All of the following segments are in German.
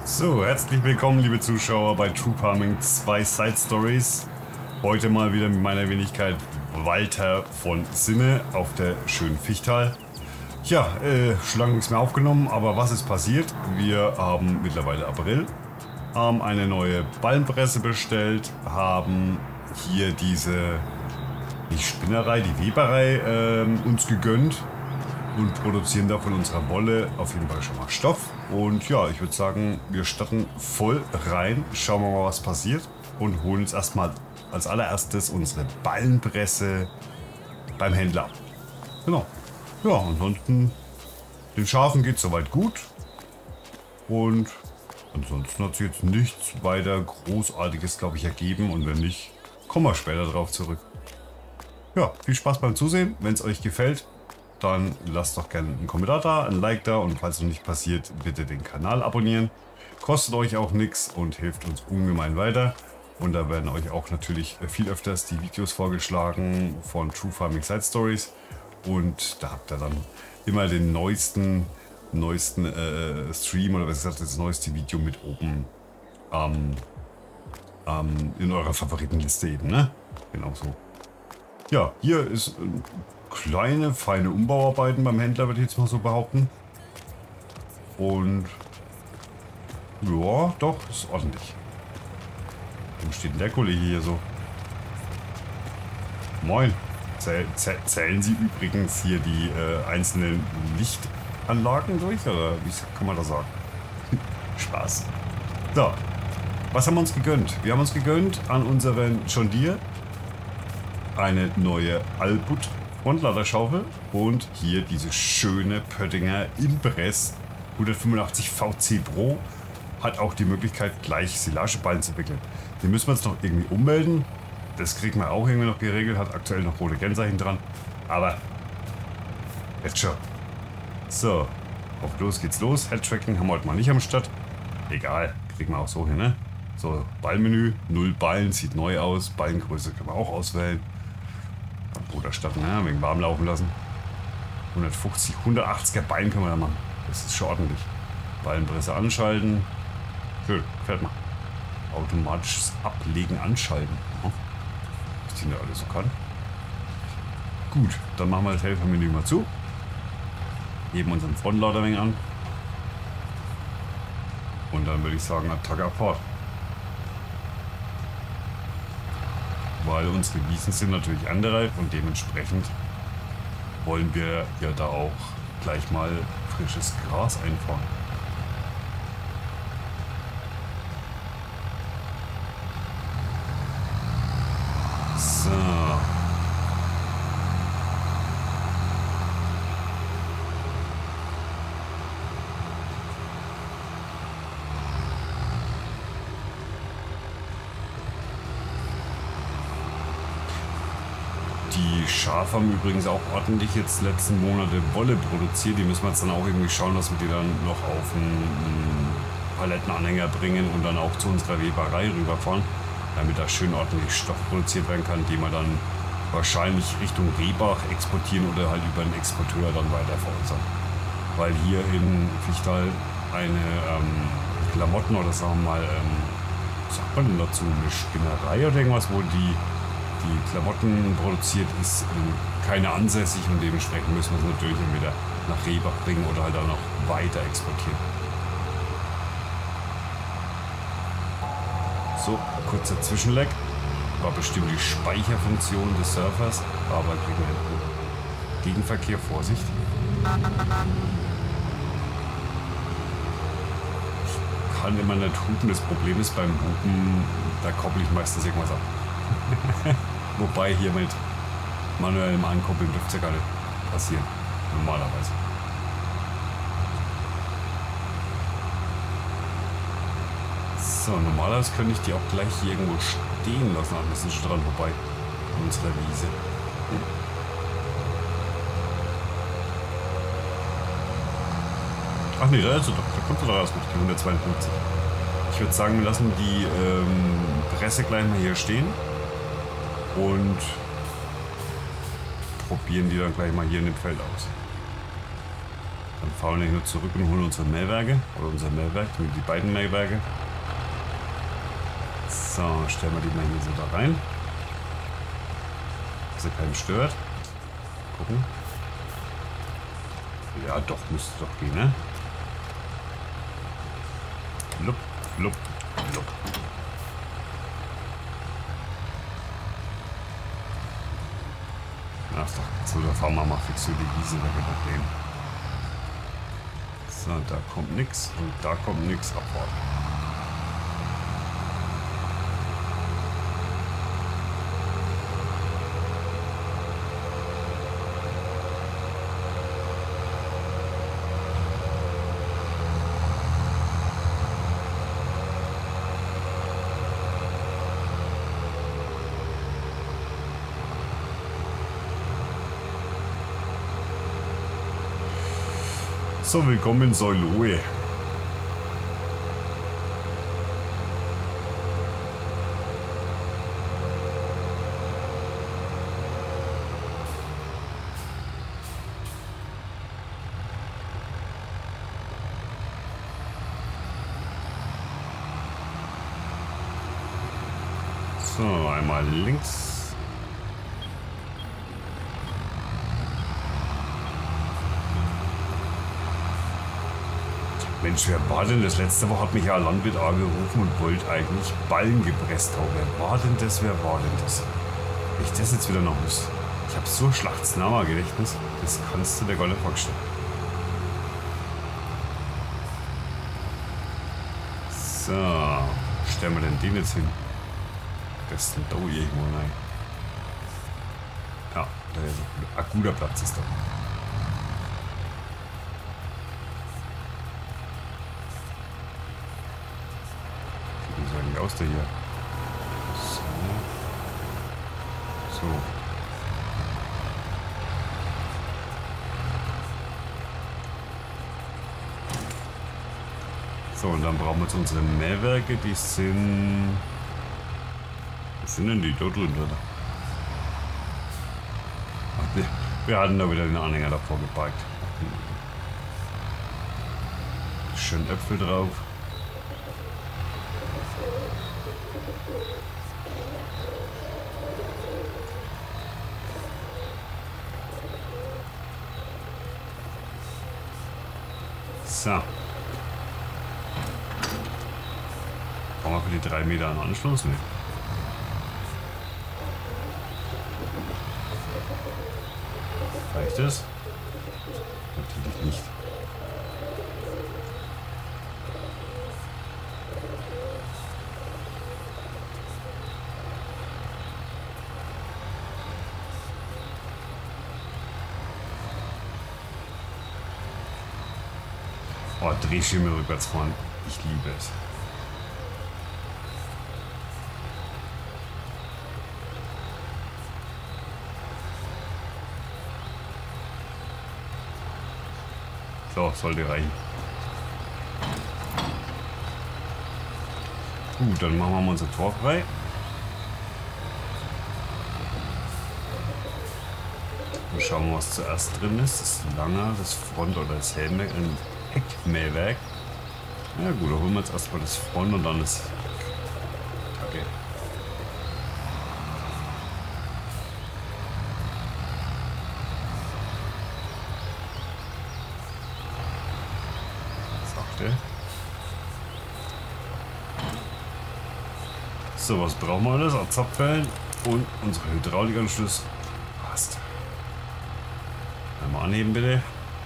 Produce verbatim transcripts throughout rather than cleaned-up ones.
So, herzlich willkommen, liebe Zuschauer, bei True Farming zwei Side Stories. Heute mal wieder mit meiner Wenigkeit Walter von Sinne auf der schönen Fichtal. Ja, äh, schon lange nichts mehr aufgenommen, aber was ist passiert? Wir haben mittlerweile April, haben eine neue Ballenpresse bestellt, haben hier diese, die Spinnerei, die Weberei äh, uns gegönnt und produzieren da von unserer Wolle auf jeden Fall schon mal Stoff. Und ja, ich würde sagen, wir starten voll rein, schauen wir mal, was passiert und holen uns erstmal als allererstes unsere Ballenpresse beim Händler ab. Genau. Ja, ansonsten den Schafen geht es soweit gut und ansonsten hat sich jetzt nichts weiter Großartiges, glaube ich, ergeben, und wenn nicht, kommen wir später drauf zurück. Ja, viel Spaß beim Zusehen. Wenn es euch gefällt, dann lasst doch gerne einen Kommentar da, ein Like da, und falls noch nicht passiert, bitte den Kanal abonnieren. Kostet euch auch nichts und hilft uns ungemein weiter. Und da werden euch auch natürlich viel öfters die Videos vorgeschlagen von True Farming Side Stories. Und da habt ihr dann immer den neuesten, neuesten äh, Stream oder was gesagt, das neueste Video mit oben ähm, ähm, in eurer Favoritenliste eben, ne? Genau so. Ja, hier ist äh, kleine, feine Umbauarbeiten beim Händler, würde ich jetzt mal so behaupten. Und ja, doch, ist ordentlich. Wo steht denn der Kollege hier so? Moin. Zähl, zähl, zählen Sie übrigens hier die äh, einzelnen Lichtanlagen durch, oder wie kann man das sagen? Spaß. So, was haben wir uns gegönnt? Wir haben uns gegönnt an unseren John Deere eine neue Alput Frontladerschaufel und hier diese schöne Pöttinger Impress hundertfünfundachtzig V C Pro. Hat auch die Möglichkeit, gleich Silageballen zu wickeln. Die müssen wir jetzt noch irgendwie ummelden. Das kriegt man auch irgendwie noch geregelt. Hat aktuell noch rote Kennzeichen dran. Aber jetzt schon. So, auf los geht's los. Headtracking haben wir heute mal nicht am Start. Egal, kriegen wir auch so hin, ne? So, Ballmenü, null Ballen, sieht neu aus. Ballengröße können wir auch auswählen. Oder statt, ne? Wegen warm laufen lassen. hundertfünfzig, hundertachtziger Bein können wir da machen. Das ist schon ordentlich. Ballenpresse anschalten. Schön, fährt mal. Automatisches Ablegen anschalten. Was die da alles so kann. Gut, dann machen wir das Helfermenü mal zu. Heben unseren Frontlader ein wenig an. Und dann würde ich sagen, Attacke Abfahrt. Weil unsere Wiesen sind natürlich andere und dementsprechend wollen wir ja da auch gleich mal frisches Gras einfahren. So. Die Schafe haben übrigens auch ordentlich jetzt letzten Monate Wolle produziert. Die müssen wir jetzt dann auch irgendwie schauen, dass wir die dann noch auf einen Palettenanhänger bringen und dann auch zu unserer Weberei rüberfahren, damit da schön ordentlich Stoff produziert werden kann, den wir dann wahrscheinlich Richtung Rehbach exportieren oder halt über einen Exporteur dann weiter veräußern. Weil hier in Fichtal eine ähm, Klamotten oder sagen wir mal, ähm, was sagt man denn dazu, eine Spinnerei oder irgendwas, wo die die Klamotten produziert, ist äh, keine ansässig, und dementsprechend müssen wir es natürlich entweder nach Rehbach bringen oder halt auch noch weiter exportieren. So, kurzer Zwischenleck. War bestimmt die Speicherfunktion des Surfers, aber kriegen wir hin. Gegenverkehr, Vorsicht. Ich kann immer nicht hupen, das Problem ist beim Hupen, da koppel ich meistens irgendwas ab. Wobei hier mit manuellem Ankoppeln dürfte es ja gar nicht passieren, normalerweise. So, normalerweise könnte ich die auch gleich hier irgendwo stehen lassen, aber wir sind schon dran vorbei an unserer Wiese. Ach nee, da, ist doch, da kommt sie doch erst mit die hundertzweiundfünfzig. Ich würde sagen, wir lassen die ähm, Presse gleich mal hier stehen und probieren die dann gleich mal hier in dem Feld aus. Dann fahren wir nur zurück und holen unsere Mähwerke. Oder unser Mähwerk, die beiden Mähwerke. So, stellen wir die mal hier so da rein. Dass er keinen stört. Gucken. Ja, doch, müsste doch gehen, ne? Lupp, lupp, lupp. Ach doch, so, da fahren wir mal fix über die Wiese weg, Problem. So, da kommt nix und da kommt nix. Abwarten. So, willkommen in Soiloe. So, einmal links. Mensch, wer war denn das? Letzte Woche hat mich ja ein Landwirt angerufen und wollte eigentlich Ballen gepresst haben. Wer war denn das? Wer war denn das? Wenn ich das jetzt wieder noch muss. Ich habe so ein schlechtes Namengedächtnis. Das kannst du dir gar nicht vorstellen. So, stellen wir denn den jetzt hin? Das ist denn da irgendwo rein. Ja, da ist ein guter Platz ist da. Aus der hier. So. So. So, und dann brauchen wir jetzt unsere Mähwerke, die sind. Was sind denn die da drin, oder? Ach, wir, wir hatten da wieder den Anhänger davor geparkt. Schön Äpfel drauf. So. Brauchen wir für die drei Meter einen Anschluss? Ne. Reicht das? Natürlich nicht. Oh, Drehschirme rückwärts fahren. Ich liebe es. So, sollte reichen. Gut, dann machen wir mal unser Tor frei. Und schauen wir, was zuerst drin ist. Das Langer, das Front- oder das Helmwerk. Heckmähwerk. Ja gut, da holen wir jetzt erstmal das Front und dann das Kacke. Sachte. So, was brauchen wir alles? Zapfwellen und unsere Hydraulikanschluss. Passt. Einmal anheben bitte.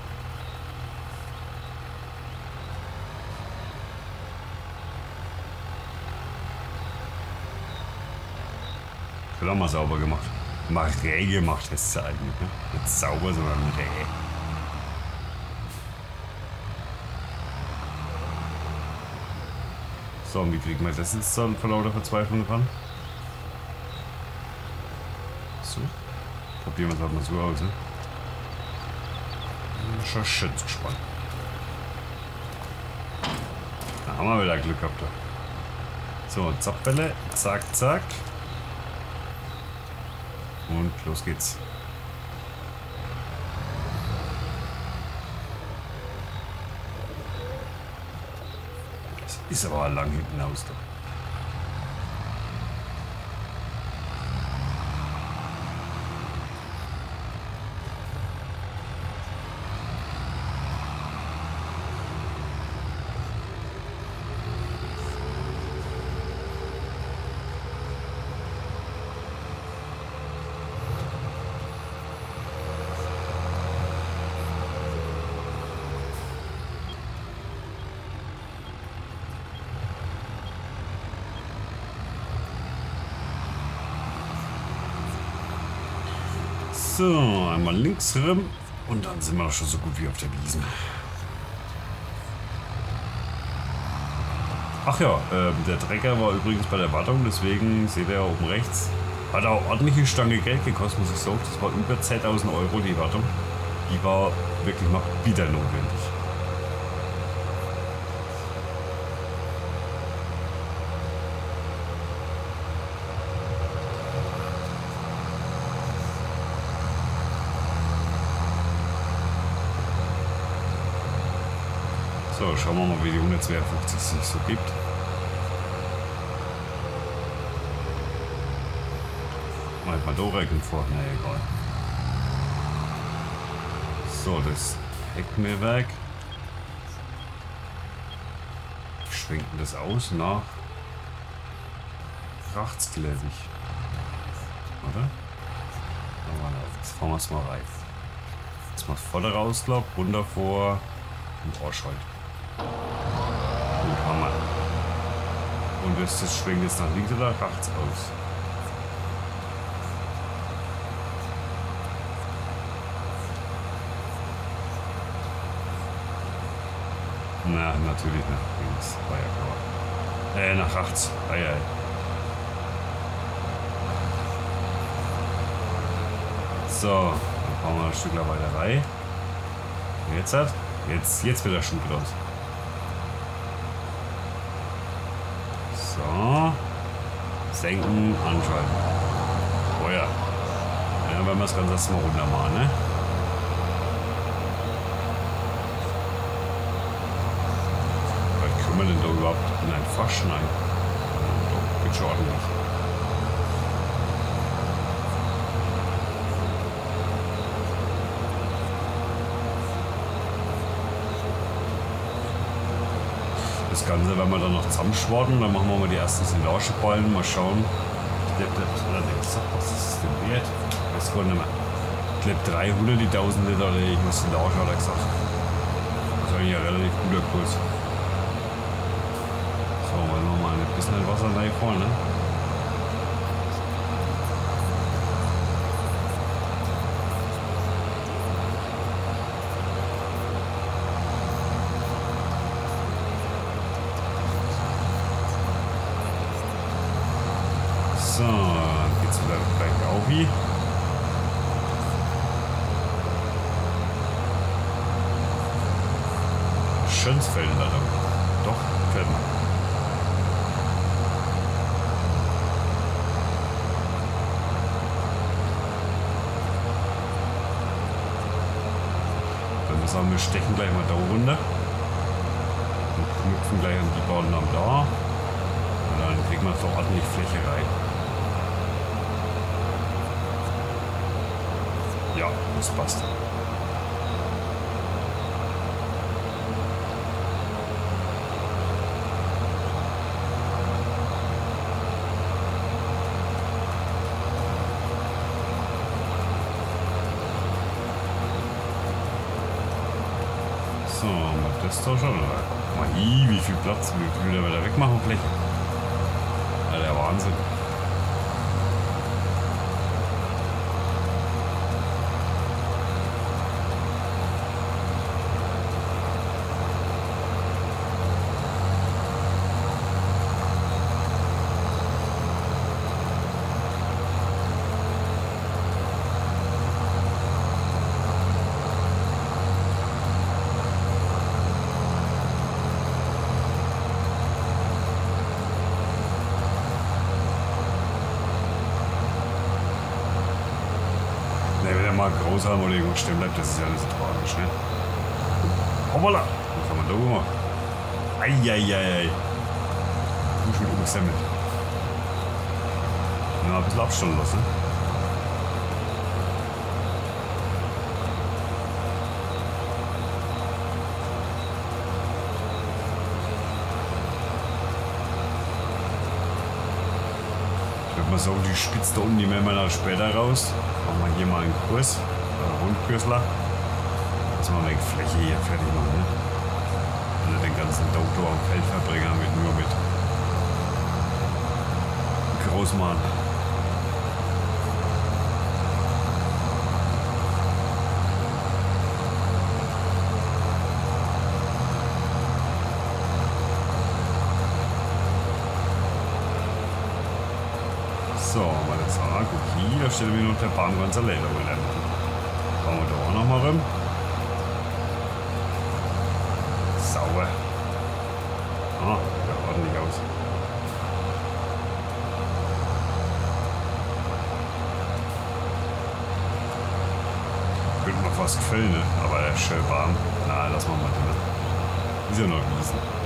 Haben wir sauber gemacht. Mal Reh gemacht, das ist ja eigentlich. Ne? Nicht sauber, sondern Reh. So, und wie kriegen wir das jetzt dann vor lauter Verzweiflung ran? So. Probieren wir es halt mal so aus. Ne? Schon schön gespannt. Da haben wir wieder Glück gehabt. So, Zapfwelle. Zack, zack. Und los geht's. Ist aber lang hinten aus. Doch. So, einmal links rum und dann sind wir doch schon so gut wie auf der Wiesn. Ach ja, äh, der Trecker war übrigens bei der Wartung, deswegen seht ihr oben rechts. Hat auch ordentliche Stange Geld gekostet, muss ich sagen. Das war über zehntausend Euro die Wartung. Die war wirklich noch bitter notwendig. So, schauen wir mal, wie die hundertzweiundfünfzig sich so gibt. Manchmal da rechnen vor, na egal. So, das Heckmehrwerk. Ich schwenke das aus nach rechts, glaube ich. Oder? Jetzt fahren wir es mal rein. Jetzt mal vorder raus, glaub, runter vor und Arsch halt. Gut, Hammer. Und das, das schwenkt jetzt nach links oder rechts aus? Na, natürlich nach links. War ja klar. Äh, nach rechts. Ei, ei. So, dann fahren wir ein Stück weiter rein. Jetzt hat. Jetzt, jetzt wird der Schuh draus. So. Senken, anschalten. Oh ja. Ja, wenn wir das Ganze erstmal runter machen, ne? Was können wir denn da überhaupt in ein Fass schneiden? Doch, geht schon ordentlich. Das Ganze werden wir dann noch zusammenschwarten, dann machen wir mal die ersten Silageballen, mal schauen. Ich glaube, was ist das denn wert? Ich weiß gar nicht mehr. Ich glaube dreihundert, die tausend Liter oder irgendwas Silage hat er gesagt. Das ist eigentlich ein relativ guter Kurs. So, wollen wir mal ein bisschen Wasser reinfahren, ne? So, geht's wieder bergauf wie. Schönes Feld da. Doch, fällt mal. Dann wir sagen, wir stechen gleich mal da runter. Und knüpfen gleich an die Bauten am da. Und dann kriegen wir so ordentlich Fläche rein. Ja, das passt. So, mal das da schon. Guck mal, hi, wie viel Platz, wie viel wir da wegmachen, Fläche. Ja, der Wahnsinn. Mal groß haben oder irgendwo stehen bleibt, das ist ja nicht so tragisch, ne? Hoppala! Was haben wir da gemacht? Eieiei! Kuh schon umgesammelt. Ja, ein bisschen Abstand lassen. Ich würde mal sagen, die spitzt da unten, die nehmen wir dann später raus. Machen wir hier mal einen Kurs, einen Rundkürzler. Dass wir die Fläche hier fertig machen. Ne? Und den ganzen Doktor am Feldverbringen mit nur mit Großmann. So, meine Zahn, guck hier, da steht mir noch der Baum ganz alleine. Fahren wir da auch nochmal rum. Sauber. Ah, ja, ordentlich aus. Könnte noch fast gefällt, ne? Aber der ist schön warm. Na, lass mal mal drin. Ist ja noch Wiesen.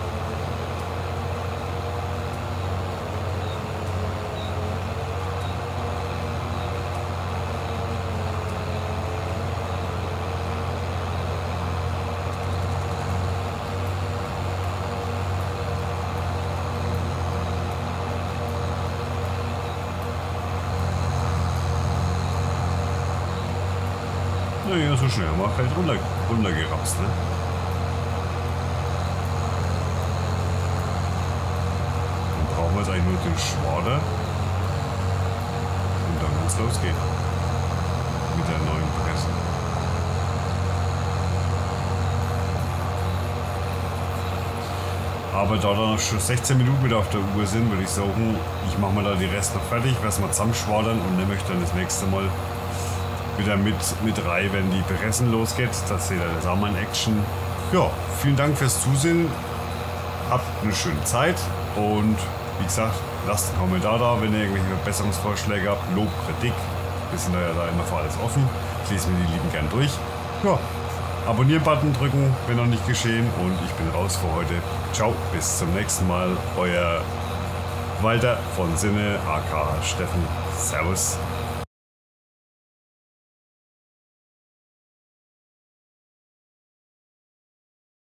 Naja, so schnell haben wir Feld runter, runtergerapst, ne? Dann brauchen wir jetzt eigentlich nur den Schwader. Und dann kann es losgehen. Mit der neuen Presse. Aber da dann schon sechzehn Minuten wieder auf der Uhr sind, würde ich sagen, ich mache mal da die Rest noch fertig, werde mal zusammenschwadern und nehme euch dann das nächste Mal wieder mit, mit rein, wenn die Pressen losgeht. Das seht ihr, das ist auch mal in Action. Ja, vielen Dank fürs Zusehen. Habt eine schöne Zeit und wie gesagt, lasst einen Kommentar da, wenn ihr irgendwelche Verbesserungsvorschläge habt. Lob, Kritik. Wir sind da ja da immer für alles offen. Ich lese mir die lieben gern durch. Ja, Abonnieren-Button drücken, wenn noch nicht geschehen. Und ich bin raus für heute. Ciao, bis zum nächsten Mal. Euer Walter von Sinne, aka Steffen. Servus.